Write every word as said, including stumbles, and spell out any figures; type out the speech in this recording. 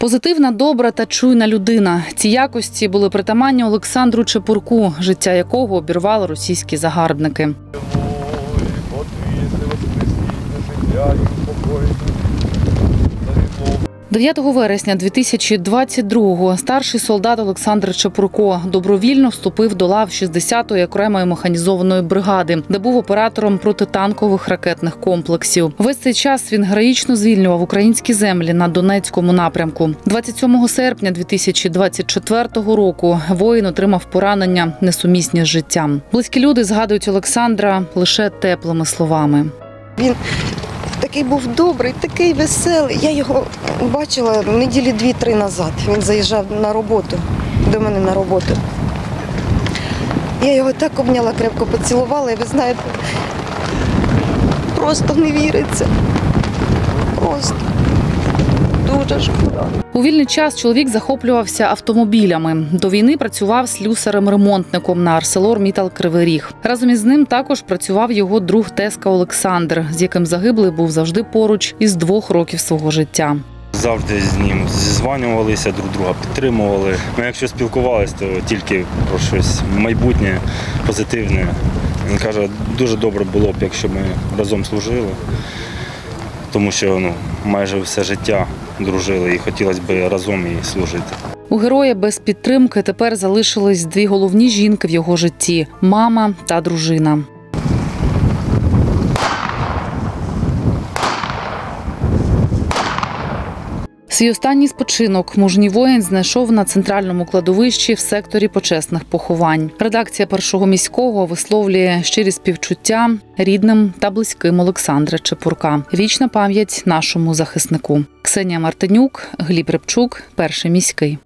Позитивна, добра та чуйна людина. Ці якості були притаманні Олександру Чепурку, життя якого обірвали російські загарбники. дев'ятого вересня дві тисячі двадцять другого старший солдат Олександр Чепурко добровільно вступив до лав шістдесятої окремої механізованої бригади, де був оператором протитанкових ракетних комплексів. Весь цей час він героїчно звільнював українські землі на Донецькому напрямку. двадцять сьомого серпня дві тисячі двадцять четвертого року воїн отримав поранення, несумісні з життям. Близькі люди згадують Олександра лише теплими словами. Він такий був добрий, такий веселий. Я його бачила неділі дві-три назад. Він заїжджав на роботу, до мене на роботу. Я його так обняла, крепко поцілувала, і ви знаєте, просто не віриться. Просто дуже шкода. У вільний час чоловік захоплювався автомобілями. До війни працював слюсарем-ремонтником на ArcelorMittal Кривий Ріг. Разом із ним також працював його друг тезка Олександр, з яким загиблий був завжди поруч із двох років свого життя. Завжди з ним зізванювалися, друг друга підтримували. Ми якщо спілкувалися, то тільки про щось майбутнє, позитивне. Він каже, дуже добре було б, якщо ми разом служили, тому що ну, майже все життя дружили і хотілося б разом і служити. У героя без підтримки тепер залишились дві головні жінки в його житті – мама та дружина. Свій останній спочинок мужній воїн знайшов на центральному кладовищі в секторі почесних поховань. Редакція Першого міського висловлює щирі співчуття рідним та близьким Олександра Чепурка. Вічна пам'ять нашому захиснику. Ксенія Мартинюк, Гліб Рибчук, Перший міський.